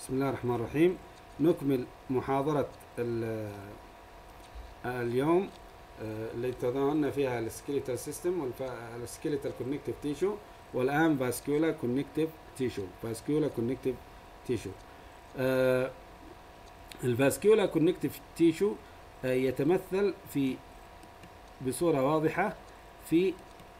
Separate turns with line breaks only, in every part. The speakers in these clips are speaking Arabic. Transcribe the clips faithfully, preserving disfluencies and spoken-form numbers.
بسم الله الرحمن الرحيم. نكمل محاضرة اليوم اللي تضمنا فيها السكيليتال سيستم والسكيليتال كونكتيف تيشو، والآن فاسكولار كونكتيف تيشو. فاسكولار كونكتيف تيشو الفاسكولار كونكتيف تيشو يتمثل في بصورة واضحة في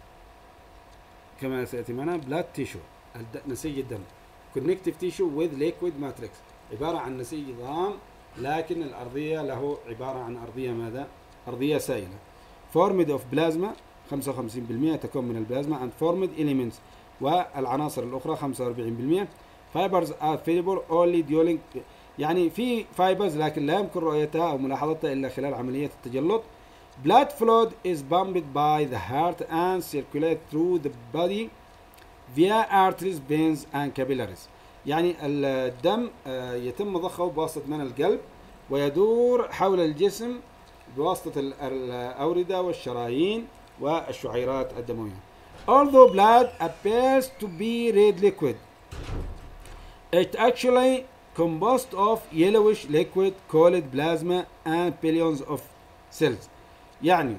كما سيأتي معنا بلاد تيشو، نسيج الدم. كونكتيف تيشو with liquid matrix، عبارة عن نسيج ضام لكن الأرضية له عبارة عن أرضية ماذا؟ أرضية سائلة. formed of plasma خمسة وخمسين بالمئة تكون من البلازما and formed elements، والعناصر الأخرى خمسة وأربعين بالمئة. fibers are visible only during، يعني في fibers لكن لا يمكن رؤيتها أو ملاحظتها إلا خلال عملية التجلط. blood flow is pumped by the heart and circulate through the body via arteries, veins and capillaries. يعني الدم يتم ضخه بواسطة من القلب ويدور حول الجسم بواسطة الأوردة والشرايين والشعيرات الدموية. Although blood appears to be red liquid, it actually composed of yellowish liquid called plasma and billions of cells. يعني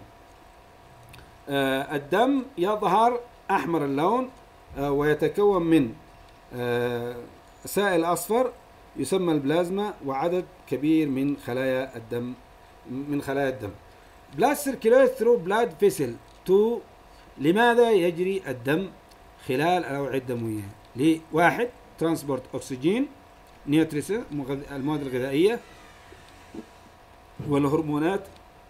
الدم يظهر أحمر اللون ويتكون من سائل أصفر يسمى البلازما وعدد كبير من خلايا الدم من خلايا الدم. blood circulates through blood vessel to، لماذا يجري الدم خلال الأوعية الدموية؟ لواحد ترانسبورت أكسجين، نيوتريسن المواد الغذائية والهرمونات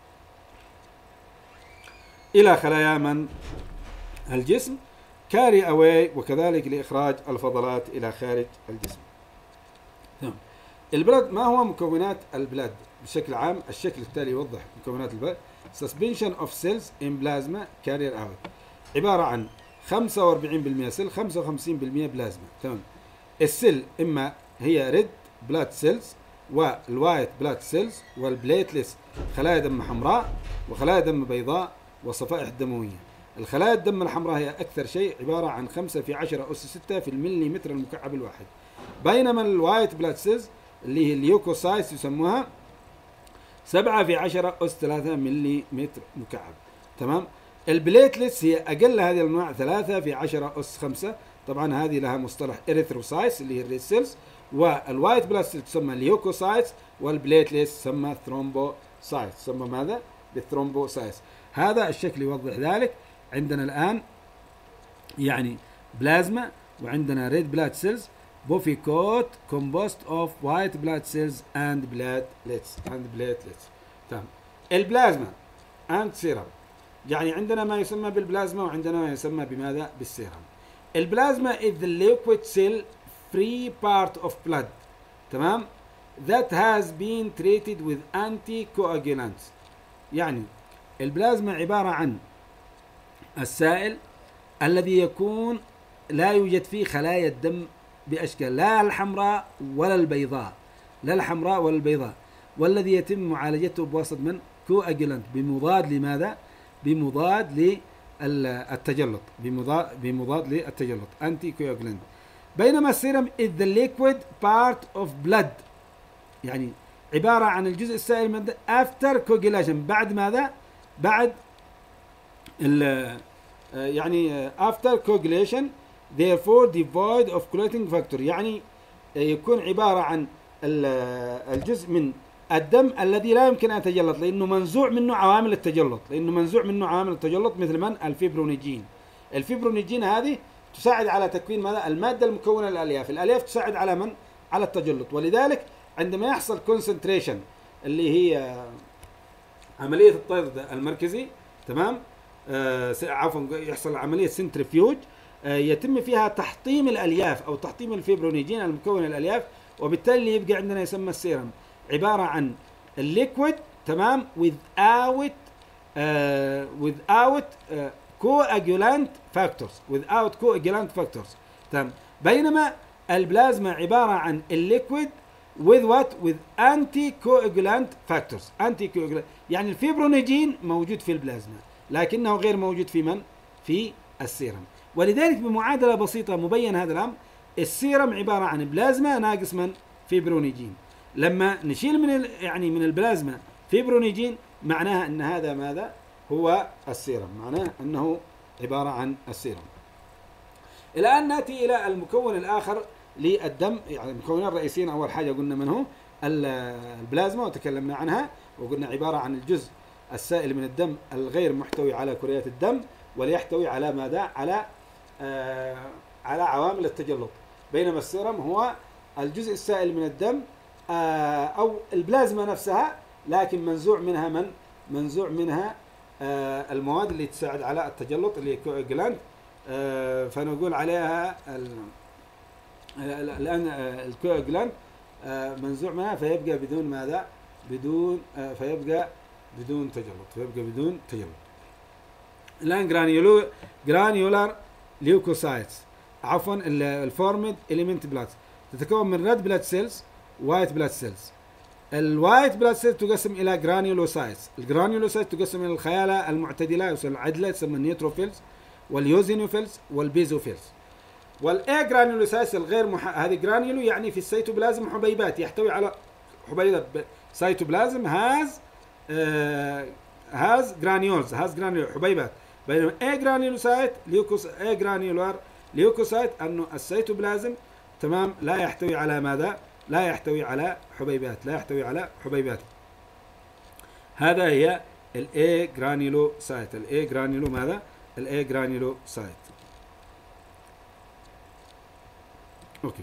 إلى خلايا من الجسم، كاري أواي، وكذلك لإخراج الفضلات إلى خارج الجسم. تمام. البلد، ما هو مكونات البلد بشكل عام؟ الشكل التالي يوضح مكونات البلد. suspension of cells in plasma carrier out، عبارة عن خمسة وأربعين بالمئة سيل، خمسة وخمسين بالمئة بلازما. تمام. السيل إما هي ريد بلاد سيلز والوايت بلاد سيلز والبليتلس، خلايا دم حمراء وخلايا دم بيضاء وصفائح دموية. الخلايا الدم الحمراء هي أكثر شيء، عبارة عن خمسة في عشرة أس ستة في المليمتر المكعب الواحد، بينما الوايت بلاد سيلز اللي هي اليوكوسايتس يسموها سبعة في عشرة أس ثلاثة مليمتر مكعب. تمام. البليتلتس هي أقل هذه الأنواع، ثلاثة في عشرة أس خمسة. طبعا هذه لها مصطلح إريثروسايتس اللي هي الريد سيلز، والوايت بلاد سيلز تسمى اليوكوسايتس، والبليتلتس تسمى ثرومبوسايتس، تسمى ماذا؟ بالثرومبوسايتس. هذا الشكل يوضح ذلك. عندنا الآن يعني بلازما، وعندنا ريد بلاد سيلز، بوفيكوت composed of white blood cells and platelets and platelets. تمام. البلازما and سيرم، يعني عندنا ما يسمى بالبلازما وعندنا ما يسمى بماذا؟ بالسيرم. البلازما is the liquid cell free part of blood، تمام، that has been treated with anticoagulants. يعني البلازما عبارة عن السائل الذي يكون لا يوجد فيه خلايا الدم بأشكال، لا الحمراء ولا البيضاء، لا الحمراء ولا البيضاء، والذي يتم معالجته بواسطة من كواجولانت، بمضاد لماذا؟ بمضاد للتجلط، بمضاد بمضاد للتجلط، أنتي كواجولانت. بينما السيرم is the liquid part of blood، يعني عبارة عن الجزء السائل من after coagulation، بعد ماذا؟ بعد ال يعني after coagulation therefore devoid of coagulating factor، يعني يكون عبارة عن الجزء من الدم الذي لا يمكن أن يتجلط لأنه منزوع منه عوامل التجلط، لأنه منزوع منه عوامل التجلط مثل من؟ الفيبرونيجين. الفيبرونيجين هذه تساعد على تكوين ماذا؟ المادة المكونة للألياف. الألياف تساعد على من؟ على التجلط. ولذلك عندما يحصل concentration اللي هي عملية الطرد المركزي، تمام، آه عفوا يحصل عملية سنترفيوج، آه يتم فيها تحطيم الألياف أو تحطيم الفيبرونيجين المكون الألياف، وبالتالي اللي يبقى عندنا يسمى السيرم، عبارة عن الليكويد، تمام، without آه without آه coagulant factors without coagulant factors. تمام. بينما البلازما عبارة عن الليكويد with what? with anti-coagulant factors. anti-coagulant يعني الفيبرونيجين موجود في البلازما لكنه غير موجود في من؟ في السيرم. ولذلك بمعادلة بسيطة مبين هذا الأمر، السيرم عبارة عن بلازما ناقص من؟ فيبرونيجين. لما نشيل من يعني من البلازما فيبرونيجين معناها ان هذا ماذا؟ هو السيرم، معناه انه عبارة عن السيرم. الآن نأتي إلى المكون الآخر للدم. يعني المكونين الرئيسيين أول حاجة قلنا من هو البلازما وتكلمنا عنها، وقلنا عبارة عن الجزء السائل من الدم الغير محتوي على كريات الدم، وليحتوي على ماذا؟ على آه على عوامل التجلط. بينما السيرم هو الجزء السائل من الدم آه أو البلازما نفسها، لكن منزوع منها من منزوع منها آه المواد اللي تساعد على التجلط اللي هي كواجولانت. آه فنقول عليها الآن الكواجولانت آه منزوع منها، فيبقى بدون ماذا؟ بدون آه فيبقى بدون تجلط فيبقى بدون تجلط. الآن جرانيولو جرانيولار ليوكوسايتس عفوا الفورمد إليمنت بلاد تتكون من ريد بلاد سيلز وايت بلاد سيلز. الوايت بلاد سيلز تقسم إلى جرانيولوسايتس. الجرانيولوسايتس تقسم إلى الخيالة المعتدلة العدلة تسمى النيوتروفيلز واليوزينوفيلز والبيزوفيلز. والاي جرانيولوسايتس الغير مح... هذه جرانيولو يعني في السيتوبلازم حبيبات، يحتوي على حبيبات سيتوبلازم هاز هاز جرانيولز هاز جرانيول حبيبات. بينما اي جرانيولوسايت ليوكوس اي جرانيولار ليوكوسايت انه السيتوبلازم تمام لا يحتوي على ماذا؟ لا يحتوي على حبيبات لا يحتوي على حبيبات. هذا هي الاي جرانيولوسايت. الاي جرانيولو ماذا؟ الاي جرانيولوسايت. اوكي.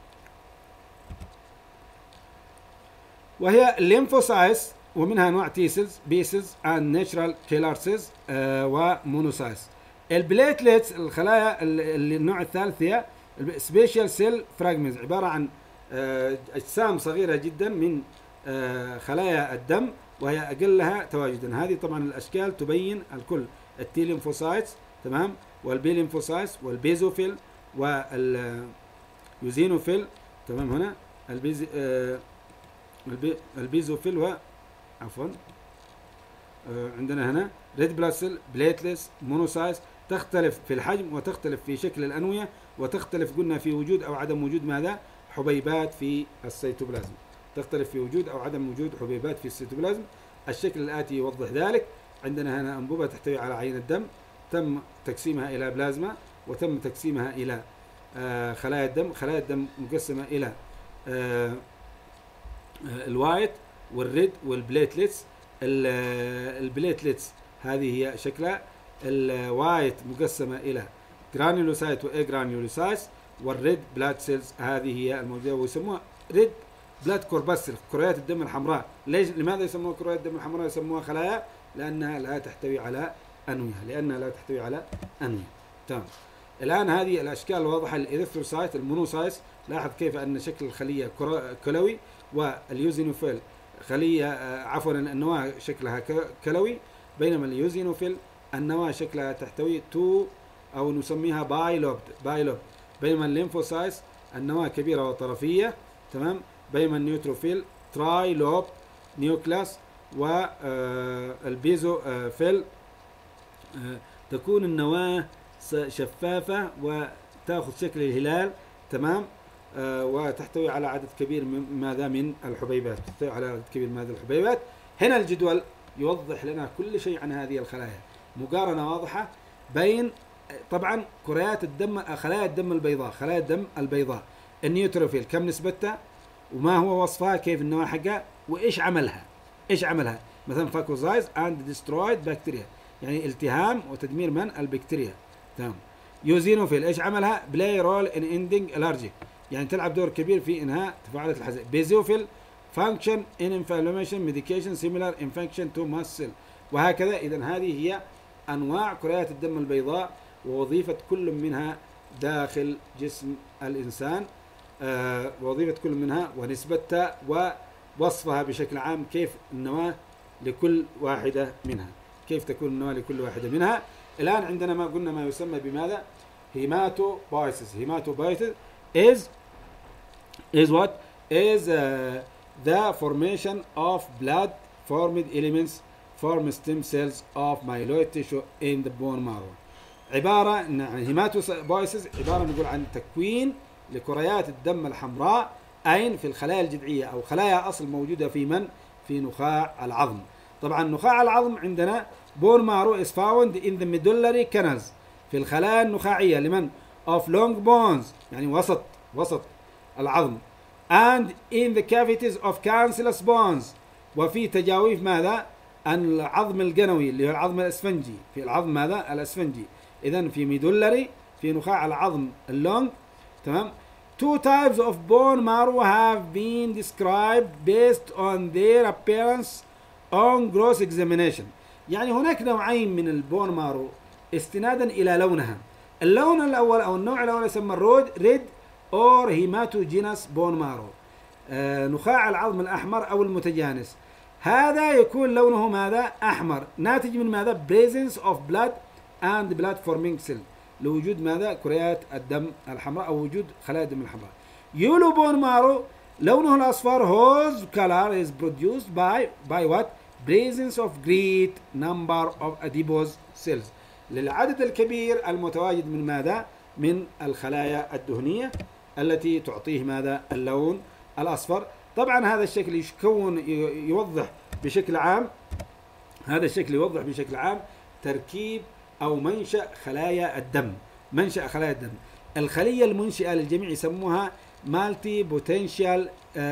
وهي الليمفوسايتس ومنها انواع تي سيلز بي سيلز اند ناتشرال كيلر سيلز ومونوسايتس. البليتلتس الخلايا النوع الثالث هي سبيشال سيل فراجمنتس، عباره عن اجسام صغيره جدا من خلايا الدم وهي اقلها تواجدا. هذه طبعا الاشكال تبين الكل، التي ليمفوسايتس تمام والبي ليمفوسايتس والبيزوفيل واليوزينوفيل تمام. هنا البيز البي البيزوفيل و عفوا عندنا هنا ريد بلاد سيل بليتلس مونوسايتس، تختلف في الحجم وتختلف في شكل الأنوية وتختلف قلنا في وجود أو عدم وجود ماذا؟ حبيبات في السيتوبلازم. تختلف في وجود أو عدم وجود حبيبات في السيتوبلازم. الشكل الآتي يوضح ذلك. عندنا هنا أنبوبة تحتوي على عين الدم تم تقسيمها إلى بلازما وتم تقسيمها إلى آه خلايا الدم. خلايا الدم مقسمة إلى آه الوايت والريد والبليتلتس. البليتلتس هذه هي شكلها. الوايت مقسمة إلى جرانيولوسايت وإي جرانيولوسايتس، والريد بلاد سيلز هذه هي الموجودة ويسموها ريد بلاد كورباسل كريات الدم الحمراء. ليش لماذا يسموها كريات الدم الحمراء؟ يسموها خلايا لأنها لا تحتوي على أنوية لأنها لا تحتوي على أنوية. تمام. الآن هذه الأشكال الواضحة الإريثروسايت المونوسايتس. لاحظ كيف أن شكل الخلية كلوي، واليوزينوفيل خلية عفوا النواة شكلها كلوي، بينما اليوزينوفيل النواة شكلها تحتوي تو أو نسميها بايلوبد بايلوب. بينما الليمفوسايتس النواة كبيرة وطرفية تمام. بينما النيوتروفيل تراي لوب نيوكلاس. والبيزوفيل تكون النواة شفافة وتأخذ شكل الهلال تمام. آه وتحتوي على عدد كبير من ماذا من الحبيبات تحتوي على عدد كبير من هذه الحبيبات. هنا الجدول يوضح لنا كل شيء عن هذه الخلايا، مقارنة واضحة بين طبعا كريات الدم خلايا الدم البيضاء خلايا الدم البيضاء النيوتروفيل كم نسبتها وما هو وصفها كيف النوع حقها وإيش عملها إيش عملها مثلا فاكوزايز اند ديسترويد بكتيريا يعني التهام وتدمير من البكتيريا تمام. يوزينوفيل إيش عملها؟ بلاي رول ان اندنج الارجي يعني تلعب دور كبير في انهاء تفاعلات الحزق. بيزوفيل function in inflammation medication similar infection to mast cell. وهكذا. إذن هذه هي أنواع كريات الدم البيضاء ووظيفة كل منها داخل جسم الإنسان. آه وظيفة كل منها ونسبتها ووصفها بشكل عام، كيف النواة لكل واحدة منها كيف تكون النواة لكل واحدة منها. الآن عندنا ما قلنا ما يسمى بماذا؟ هيماتوبايسيس. هيماتوبايسيس is is what is uh, the formation of blood formed elements form stem cells of myeloid tissue in the bone marrow. عبارة عن هيماتوبايسيس عبارة نقول عن تكوين لكريات الدم الحمراء أين؟ في الخلايا الجذعية أو خلايا أصل موجودة في من؟ في نخاع العظم. طبعا نخاع العظم عندنا bone marrow is found in the medullary canals في الخلايا النخاعية لمن؟ of long bones يعني وسط وسط العظم and in the cavities of cancellous bones وفي تجاويف ماذا؟ العظم القنوي اللي هو العظم الأسفنجي في العظم ماذا؟ الأسفنجي. إذن في ميدولري في نخاع العظم اللونج تمام. Two types of bone marrow have been described based on their appearance on gross examination. يعني هناك نوعين من البون مارو استنادا إلى لونها. اللون الأول أو النوع الأول يسمى الرود ريد أور هيماتوجينس بون مارو آه نخاع العظم الأحمر أو المتجانس. هذا يكون لونه ماذا؟ أحمر ناتج من ماذا؟ presence of blood and blood forming cell لوجود ماذا؟ كريات الدم الحمراء أو وجود خلايا الدم الحمراء. يولو بون مارو لونه الأصفر whose color is produced by by what? presence of great number of adipose cells للعدد الكبير المتواجد من ماذا؟ من الخلايا الدهنية التي تعطيه ماذا؟ اللون الأصفر. طبعا هذا الشكل يكون يوضح بشكل عام هذا الشكل يوضح بشكل عام تركيب أو منشأ خلايا الدم. منشأ خلايا الدم الخلية المنشئة للجميع يسموها مالتي بوتنشال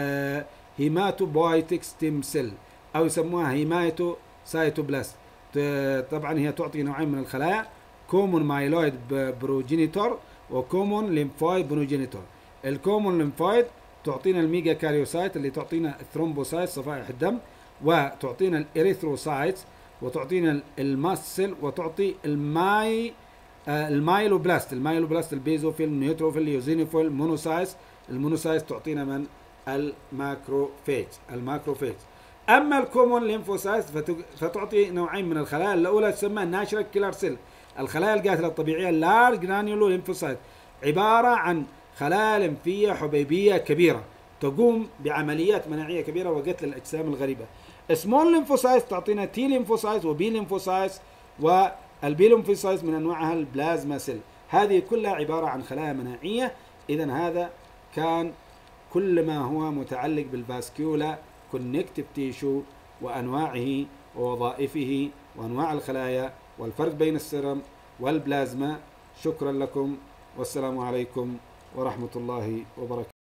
هيماتوبويتيك ستيم سيل أو يسموها هيماتو سايتوبلاست. طبعا هي تعطي نوعين من الخلايا كومون مايلويد بروجينيتور وكومون ليمفويد بروجينيتور. الكومون ليمفويد تعطينا الميجا كاريوسايت اللي تعطينا الثرومبوسايت صفائح الدم وتعطينا الإريثروسايت وتعطينا الماسل وتعطي الماي آه المايلوبلاست المايلوبلاست البيزوفيل النيوتروفيل اليوزينوفيل المونوسايتس. المونوسايتس تعطينا من الماكروفيج الماكروفيج. اما الكومون ليمفوسايتس فتعطي نوعين من الخلايا. الاولى تسمى ناتشرال كيلر سيل الخلايا القاتله الطبيعيه لارج جرانيولو ليمفوسايت عباره عن خلايا لمفيه حبيبيه كبيره تقوم بعمليات مناعيه كبيره وقتل الاجسام الغريبه. سمول ليمفوسايتس تعطينا تي ليمفوسايتس وبي ليمفوسايتس والبي ليمفوسايتس من انواعها البلازما سيل. هذه كلها عباره عن خلايا مناعيه. اذا هذا كان كل ما هو متعلق بالفاسكيولا كونكتيف تيشو وأنواعه ووظائفه وأنواع الخلايا والفرق بين السيرم والبلازما. شكرا لكم والسلام عليكم ورحمة الله وبركاته.